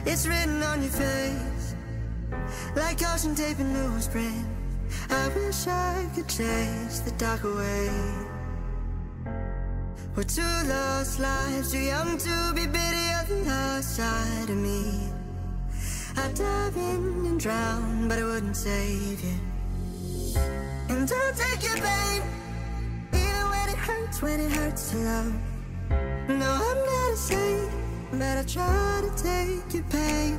It's written on your face, like caution tape in newsprint. I wish I could chase the dark away. We're two lost lives, too young to be bitter. You're the lost side of me. I'd dive in and drown, but I wouldn't save you. And don't take your pain, even when it hurts to love. No, I'm not a saint, but I try to take your pain.